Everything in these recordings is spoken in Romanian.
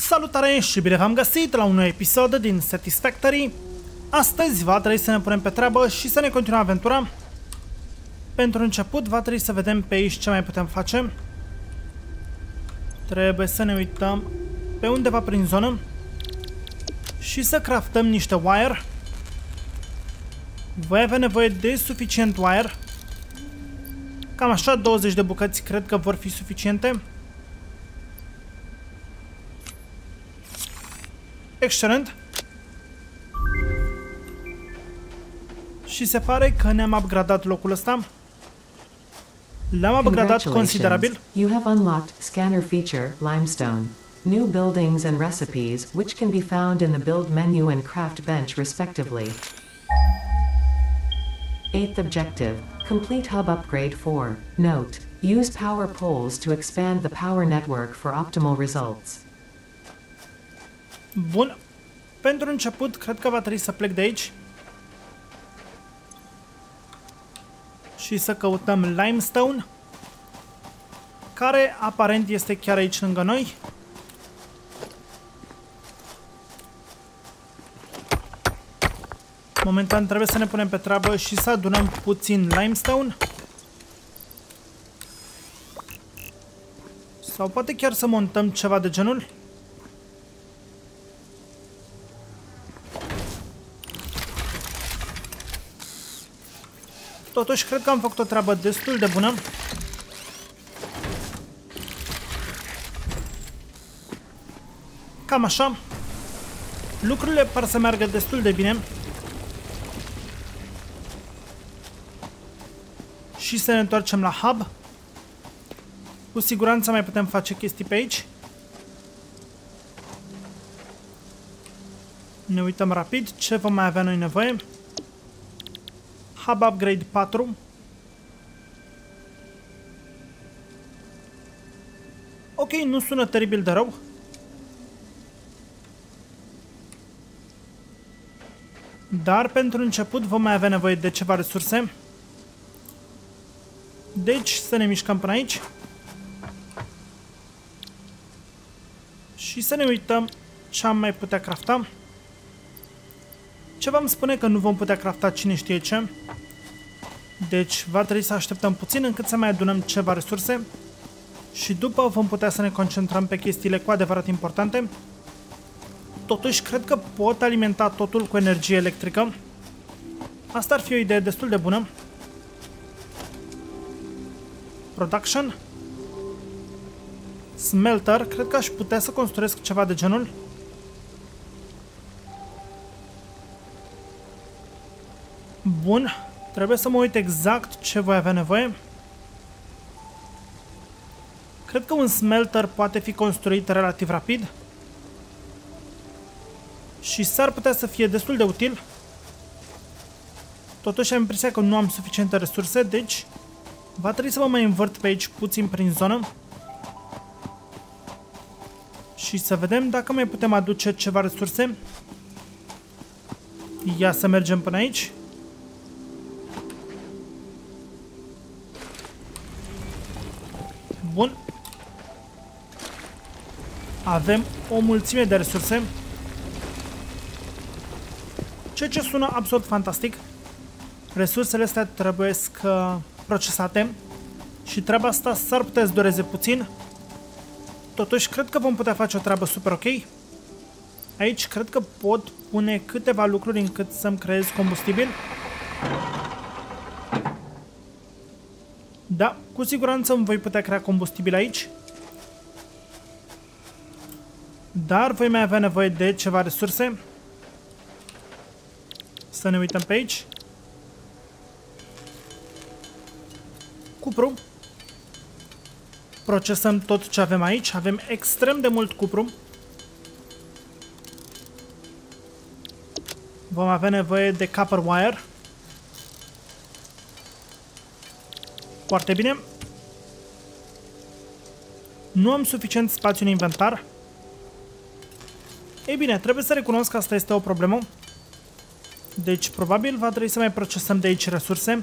Salutare și bine v-am găsit la un nou episod din Satisfactory. Astăzi va trebui să ne punem pe treabă și să ne continuăm aventura. Pentru început va trebui să vedem pe aici ce mai putem face. Trebuie să ne uităm pe undeva prin zonă și să craftăm niște wire. Voi avea nevoie de suficient wire. Cam așa 20 de bucăți cred că vor fi suficiente. Excelent. Și se pare că ne-am upgradat locul ăsta. L-am upgradat considerabil. You have unlocked scanner feature limestone. New buildings and recipes which can be found in the build menu and craft bench respectively. 8th objective. Complete hub upgrade 4. Note. Use power poles to expand the power network for optimal results. Bun. Pentru început, cred că va trebui să plec de aici. Și să căutăm limestone. Care aparent este chiar aici lângă noi. Momentan trebuie să ne punem pe treabă și să adunăm puțin limestone. Sau poate chiar să montăm ceva de genul. Totuși, cred că am făcut o treabă destul de bună. Cam așa. Lucrurile par să meargă destul de bine. Și să ne întoarcem la hub. Cu siguranță mai putem face chestii pe aici. Ne uităm rapid ce vom mai avea noi nevoie. Hub upgrade 4. Ok, nu sună teribil de rău. Dar pentru început vom mai avea nevoie de ceva resurse. Deci să ne mișcăm până aici. Și să ne uităm ce am mai putea crafta. Ceva îmi spune că nu vom putea crafta cine știe ce. Deci va trebui să așteptăm puțin încât să mai adunăm ceva resurse. Și după vom putea să ne concentrăm pe chestiile cu adevărat importante. Totuși cred că pot alimenta totul cu energie electrică. Asta ar fi o idee destul de bună. Production. Smelter. Cred că aș putea să construiesc ceva de genul. Bun. Trebuie să mă uit exact ce voi avea nevoie. Cred că un smelter poate fi construit relativ rapid. Și s-ar putea să fie destul de util. Totuși am impresia că nu am suficiente resurse, deci va trebui să mă mai învârt pe aici puțin prin zonă. Și să vedem dacă mai putem aduce ceva resurse. Ia să mergem până aici. Bun. Avem o mulțime de resurse. Ceea ce sună absolut fantastic. Resursele astea trebuie procesate. Și treaba asta s-ar putea să dureze puțin. Totuși, cred că vom putea face o treabă super ok. Aici cred că pot pune câteva lucruri încât să-mi creez combustibil. Da, cu siguranță îmi voi putea crea combustibil aici. Dar voi mai avea nevoie de ceva resurse. Să ne uităm pe aici. Cupru. Procesăm tot ce avem aici. Avem extrem de mult cupru. Vom avea nevoie de copper wire. Foarte bine. Nu am suficient spațiu în inventar. Ei bine, trebuie să recunosc că asta este o problemă. Deci probabil va trebui să mai procesăm de aici resurse.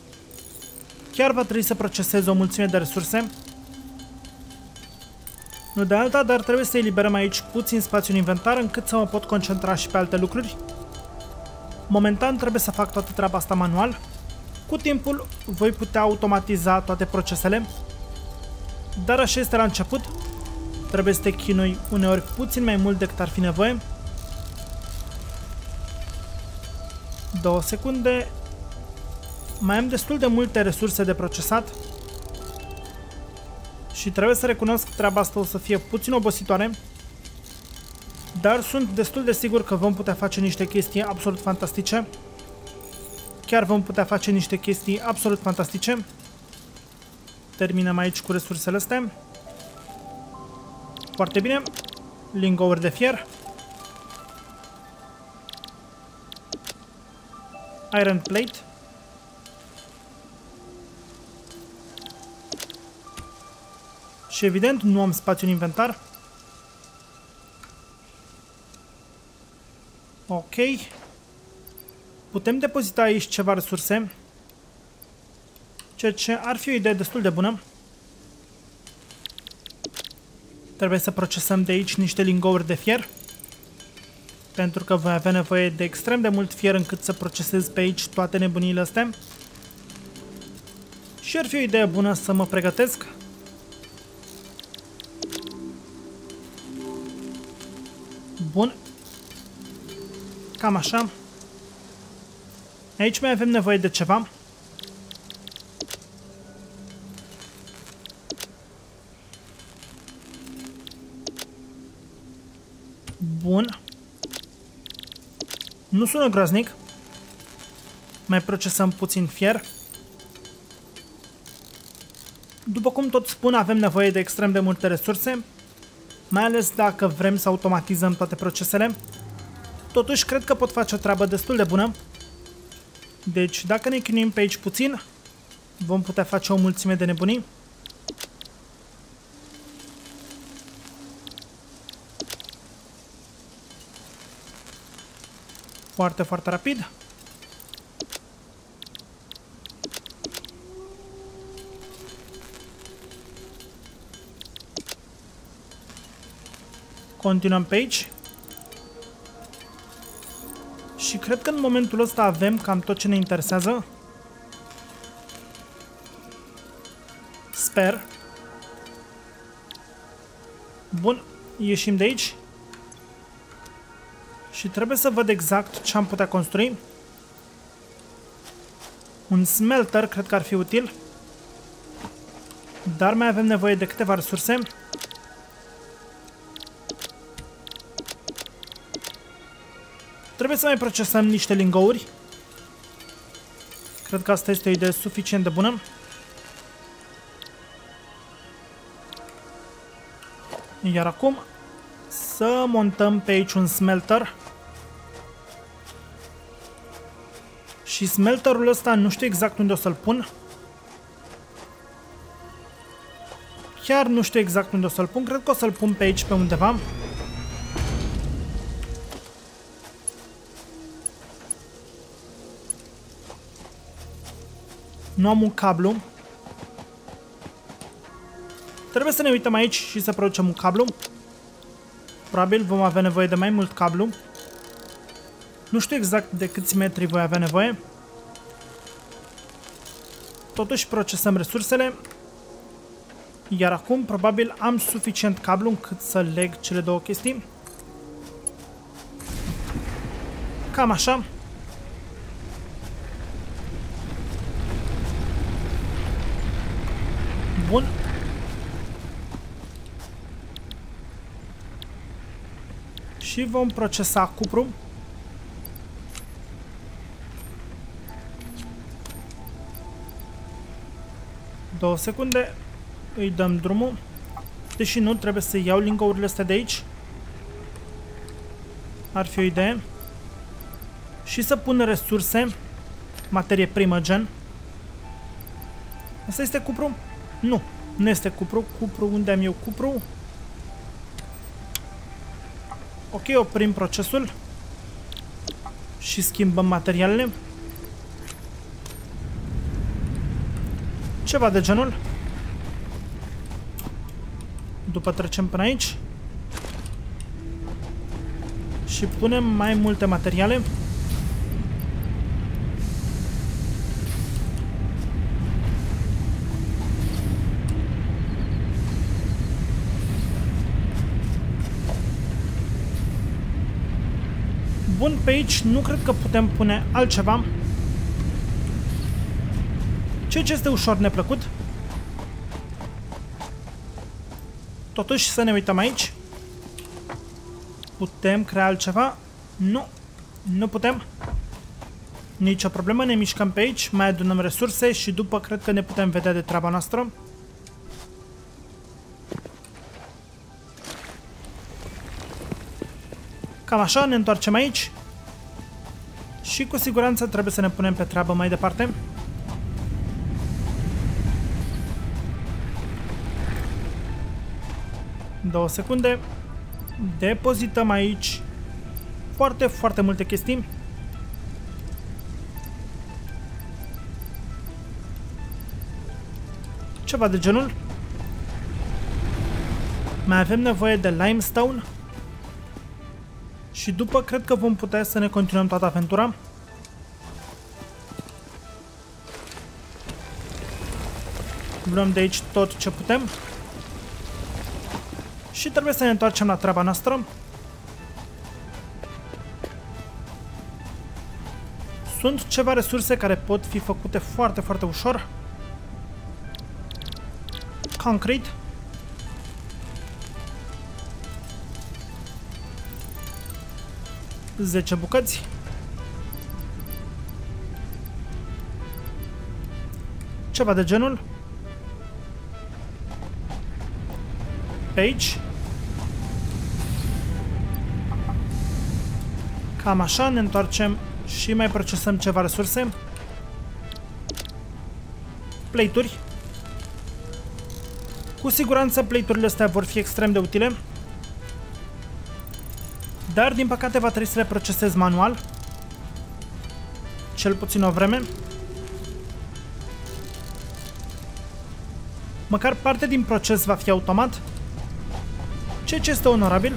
Chiar va trebui să procesez o mulțime de resurse. Nu de alta, dar trebuie să eliberăm aici puțin spațiu în inventar încât să mă pot concentra și pe alte lucruri. Momentan trebuie să fac toată treaba asta manual. Cu timpul voi putea automatiza toate procesele, dar așa este la început. Trebuie să te chinui uneori puțin mai mult decât ar fi nevoie. 2 secunde. Mai am destul de multe resurse de procesat și trebuie să recunosc că treaba asta o să fie puțin obositoare, dar sunt destul de sigur că vom putea face niște chestii absolut fantastice. Chiar vom putea face niște chestii absolut fantastice. Terminăm aici cu resursele astea. Foarte bine. Lingouri de fier. Iron plate. Și evident nu am spațiu în inventar. Ok. Putem depozita aici ceva resurse, ceea ce ar fi o idee destul de bună. Trebuie să procesăm de aici niște lingouri de fier, pentru că voi avea nevoie de extrem de mult fier încât să procesez pe aici toate nebuniile astea. Și ar fi o idee bună să mă pregătesc. Bun. Cam așa. Aici mai avem nevoie de ceva. Bun. Nu sună groaznic. Mai procesăm puțin fier. După cum tot spun, avem nevoie de extrem de multe resurse, mai ales dacă vrem să automatizăm toate procesele. Totuși, cred că pot face o treabă destul de bună. Deci, dacă ne chinuim pe aici puțin, vom putea face o mulțime de nebunii. Foarte, foarte rapid. Continuăm pe aici. Și cred că în momentul ăsta avem cam tot ce ne interesează. Sper. Bun, ieșim de aici. Și trebuie să văd exact ce am putea construi. Un smelter cred că ar fi util. Dar mai avem nevoie de câteva resurse. Trebuie să mai procesăm niște lingouri. Cred că asta este o idee suficient de bună. Iar acum să montăm pe aici un smelter. Și smelterul ăsta nu știu exact unde o să-l pun. Chiar nu știu exact unde o să-l pun. Cred că o să-l pun pe aici pe undeva. Nu am un cablu. Trebuie să ne uităm aici și să producem un cablu. Probabil vom avea nevoie de mai mult cablu. Nu știu exact de câți metri voi avea nevoie. Totuși procesăm resursele. Iar acum probabil am suficient cablu încât să leg cele două chestii. Cam așa. Bun. Și vom procesa cupru. Două secunde. Îi dăm drumul. Deși nu, trebuie să iau lingourile astea de aici. Ar fi o idee. Și să pun resurse. Materie primă gen. Asta este cupru? Nu, nu este cupru. Cupru, unde am eu cupru? Ok, oprim procesul. Și schimbăm materialele. Ceva de genul. După trecem până aici. Și punem mai multe materiale. Bun, pe aici nu cred că putem pune altceva. Ceea ce este ușor neplăcut. Totuși să ne uităm aici. Putem crea altceva? Nu. Nu putem. Nici o problemă, ne mișcăm pe aici, mai adunăm resurse și după cred că ne putem vedea de treaba noastră. Cam așa, ne întoarcem aici. Și cu siguranță trebuie să ne punem pe treabă mai departe. Două secunde. Depozităm aici foarte, foarte multe chestii. Ceva de genul. Mai avem nevoie de limestone. Și după cred că vom putea să ne continuăm toată aventura. Luăm de aici tot ce putem. Și trebuie să ne întoarcem la treaba noastră. Sunt ceva resurse care pot fi făcute foarte, foarte ușor. Concrete. Zece bucăți. Ceva de genul. Pe aici. Cam așa, ne întoarcem și mai procesăm ceva resurse. Plate-uri. Cu siguranță plate-urile astea vor fi extrem de utile. Dar din păcate va trebui să le procesez manual. Cel puțin o vreme. Măcar parte din proces va fi automat. Ceea ce este onorabil.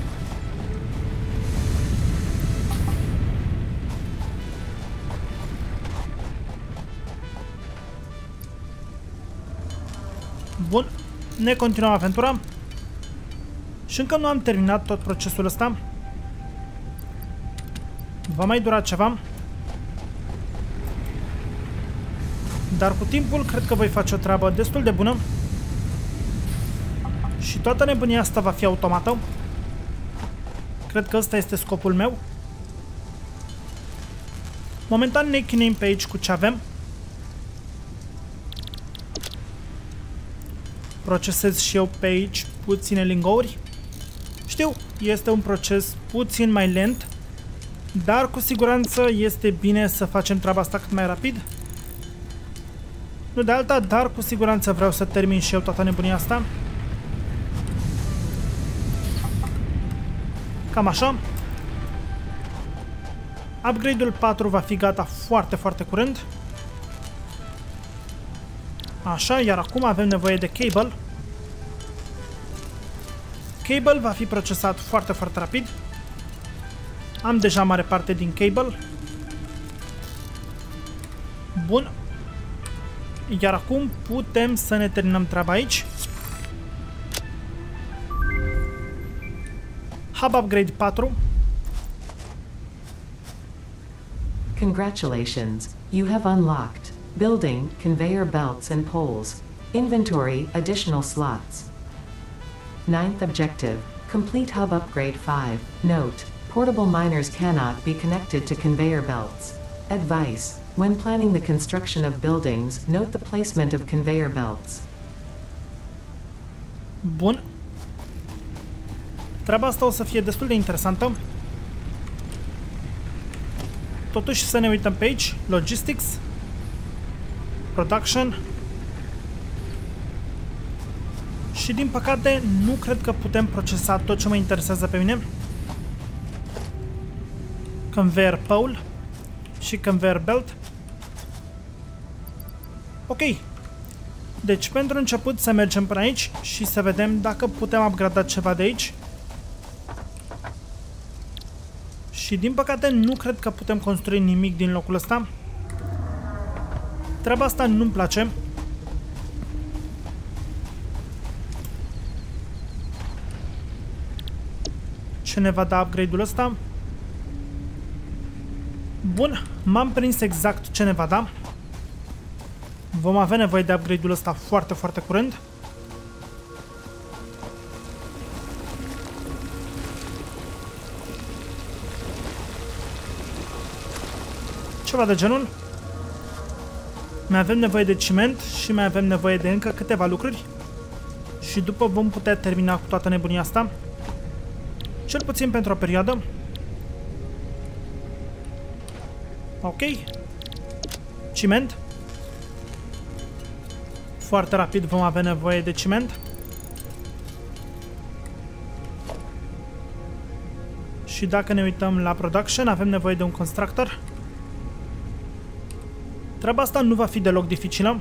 Bun, ne continuăm aventura. Și încă nu am terminat tot procesul ăsta. Va mai dura ceva. Dar cu timpul cred că voi face o treabă destul de bună. Și toată nebunia asta va fi automată. Cred că ăsta este scopul meu. Momentan ne chinuim pe aici cu ce avem. Procesez și eu pe aici puține lingouri. Știu, este un proces puțin mai lent, dar cu siguranță este bine să facem treaba asta cât mai rapid. Nu de alta, dar cu siguranță vreau să termin și eu toată nebunia asta. Cam așa. Upgrade-ul 4 va fi gata foarte, foarte curând. Așa, iar acum avem nevoie de cable. Cable va fi procesat foarte, foarte rapid. Am deja mare parte din cable. Bun. Iar acum putem să ne terminăm treaba aici. Hub Upgrade 4. Congratulations, you have unlocked building, conveyor belts and poles. Inventory, additional slots. 9th objective, complete hub upgrade 5. Note, portable miners cannot be connected to conveyor belts. Advice, when planning the construction of buildings, note the placement of conveyor belts. Bun. Treaba asta o să fie destul de interesantă. Totuși să ne uităm pe aici. Logistics. Production. Și din păcate nu cred că putem procesa tot ce mă interesează pe mine. Conveyor pole și conveyor belt. Ok. Deci, pentru început, să mergem până aici și să vedem dacă putem upgrada ceva de aici. Și, din păcate, nu cred că putem construi nimic din locul ăsta. Treaba asta nu-mi place. Ce ne va da upgrade-ul ăsta? Bun, m-am prins exact ce ne va da. Vom avea nevoie de upgrade-ul ăsta foarte, foarte curând. Ceva de genul. Mai avem nevoie de ciment și mai avem nevoie de încă câteva lucruri. Și după vom putea termina cu toată nebunia asta. Cel puțin pentru o perioadă. Ok. Ciment. Foarte rapid vom avea nevoie de ciment. Și dacă ne uităm la production, avem nevoie de un constructor. Treaba asta nu va fi deloc dificilă.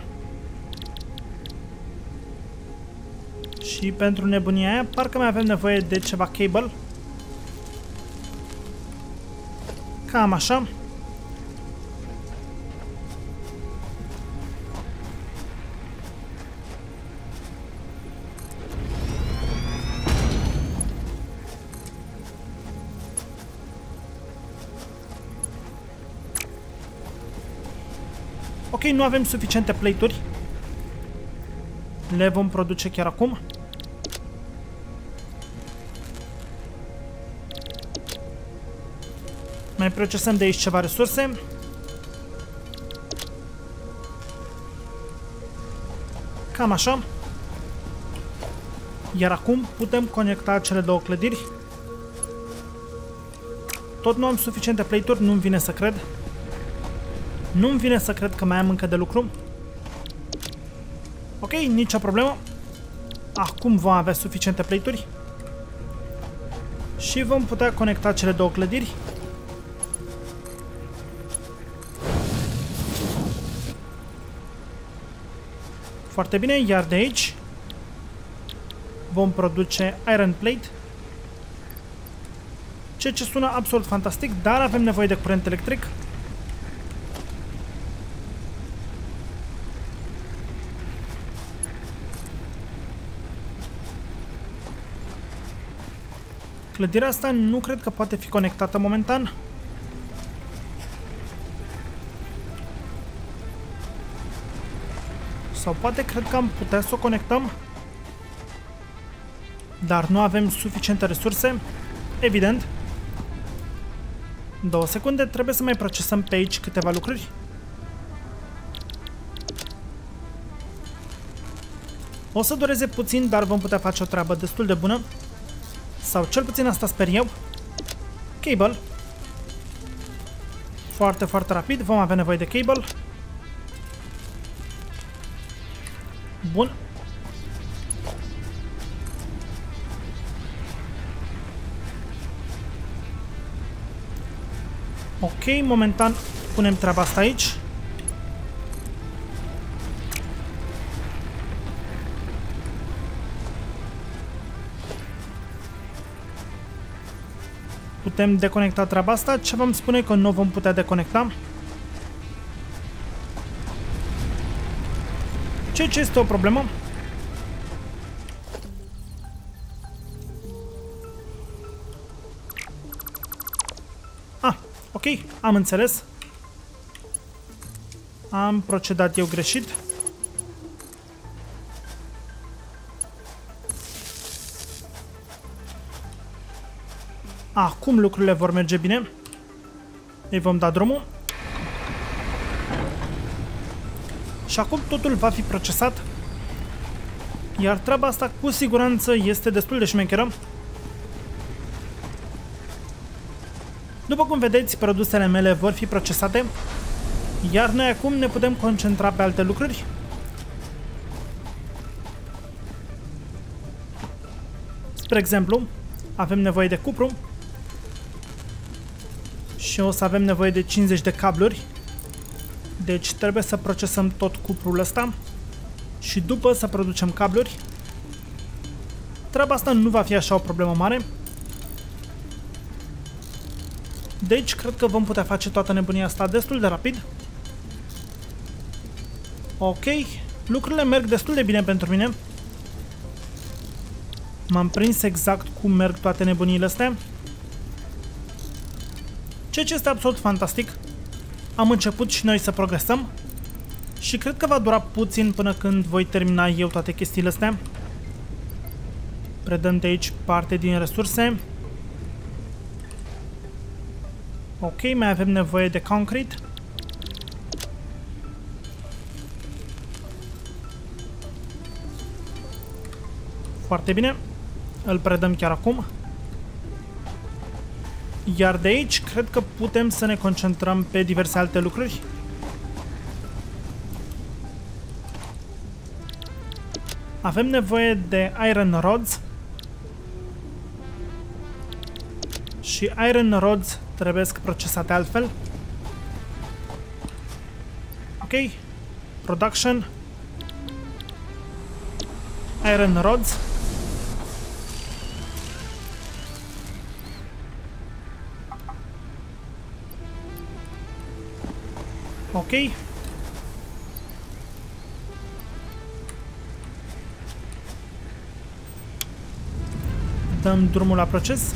Și pentru nebunia aia, parcă mai avem nevoie de ceva cable. Cam așa. Ok, nu avem suficiente plate-uri. Le vom produce chiar acum. Mai procesăm de aici ceva resurse. Cam așa. Iar acum putem conecta cele două clădiri. Tot nu am suficiente plate-uri, nu-mi vine să cred. Nu-mi vine să cred că mai am încă de lucru. Ok, nicio problemă. Acum vom avea suficiente plate-uri. Și vom putea conecta cele două clădiri. Foarte bine, iar de aici vom produce iron plate. Ceea ce sună absolut fantastic, dar avem nevoie de curent electric. Clădirea asta nu cred că poate fi conectată momentan. Sau poate cred că am putea să o conectăm. Dar nu avem suficiente resurse. Evident. 2 secunde, trebuie să mai procesăm pe aici câteva lucruri. O să dureze puțin, dar vom putea face o treabă destul de bună. Sau cel puțin asta sper eu. Cable. Foarte, foarte rapid. Vom avea nevoie de cable. Bun. Ok, momentan punem treaba asta aici. Putem deconecta treaba asta. Ce vom spune că nu vom putea deconecta? Ceea ce este o problemă. Ah, ok, am înțeles. Am procedat eu greșit. Acum lucrurile vor merge bine. Îi vom da drumul. Și acum totul va fi procesat. Iar treaba asta cu siguranță este destul de șmecheră. După cum vedeți, produsele mele vor fi procesate. Iar noi acum ne putem concentra pe alte lucruri. Spre exemplu, avem nevoie de cupru. Și o să avem nevoie de 50 de cabluri. Deci trebuie să procesăm tot cuprul ăsta. și după să producem cabluri. Treaba asta nu va fi așa o problemă mare. Deci, cred că vom putea face toată nebunia asta destul de rapid. Ok, lucrurile merg destul de bine pentru mine. M-am prins exact cum merg toate nebuniile astea. Ceea ce este absolut fantastic. Am început și noi să progresăm. Și cred că va dura puțin până când voi termina eu toate chestiile astea. Predăm de aici parte din resurse. Ok, mai avem nevoie de concrete. Foarte bine. Îl predăm chiar acum. Iar de aici, cred că putem să ne concentrăm pe diverse alte lucruri. Avem nevoie de iron rods. Și iron rods trebuie procesate altfel. Ok. Production. Iron rods. Ok. Dăm drumul la proces.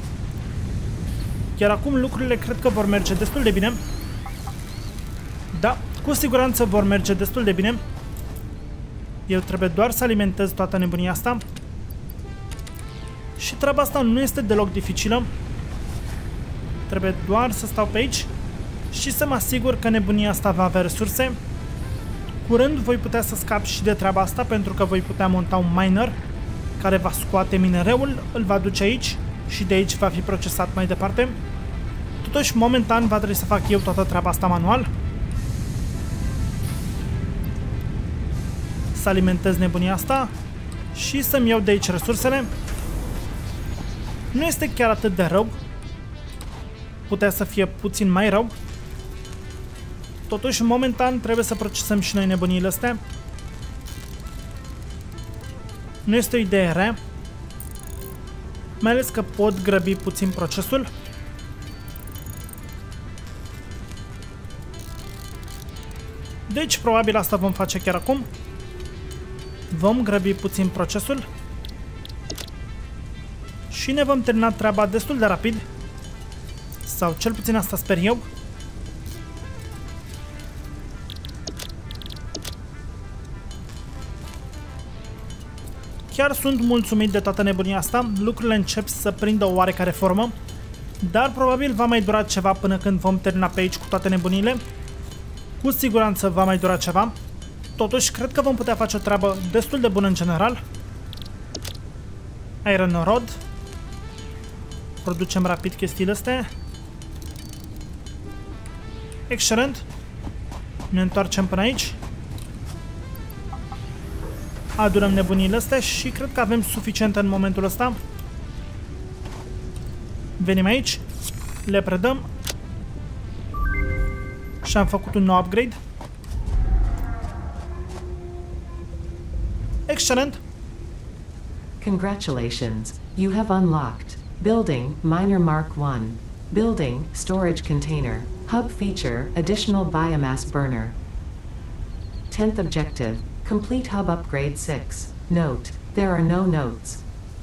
Iar acum lucrurile cred că vor merge destul de bine. Da, cu siguranță vor merge destul de bine. Eu trebuie doar să alimentez toată nebunia asta. Și treaba asta nu este deloc dificilă. Trebuie doar să stau pe aici și să mă asigur că nebunia asta va avea resurse. Curând voi putea să scap și de treaba asta, pentru că voi putea monta un miner care va scoate minereul, îl va duce aici și de aici va fi procesat mai departe. Totuși, momentan va trebui să fac eu toată treaba asta manual. Să alimentez nebunia asta și să-mi iau de aici resursele. Nu este chiar atât de rău. Putea să fie puțin mai rău. Totuși, momentan trebuie să procesăm și noi nebuniile astea. Nu este o idee rea. Mai ales că pot grăbi puțin procesul. Deci, probabil asta vom face chiar acum. Vom grăbi puțin procesul. Și ne vom termina treaba destul de rapid. Sau cel puțin asta sper eu. Chiar sunt mulțumit de toată nebunia asta. Lucrurile încep să prindă o oarecare formă. Dar probabil va mai dura ceva până când vom termina pe aici cu toate nebunile. Cu siguranță va mai dura ceva. Totuși, cred că vom putea face o treabă destul de bună în general. Iron rod. Producem rapid chestiile astea. Excelent. Ne întoarcem până aici. Adunăm nebunile astea și cred că avem suficient în momentul ăsta. Venim aici. Le predăm. Și am făcut un nou upgrade. Excelent. Congratulations, you have unlocked Building Miner Mark 1. Building Storage Container. Hub feature Additional Biomass Burner. 10th objective. Complete hub upgrade 6. Note, there are no notes.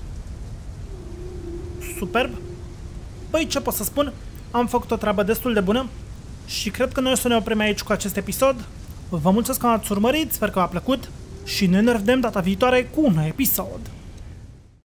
Superb. Păi ce pot să spun? Am făcut o treabă destul de bună și cred că noi o să ne oprim aici cu acest episod. Vă mulțumesc că m-ați urmărit, sper că v-a plăcut și ne revedem data viitoare cu un nou episod.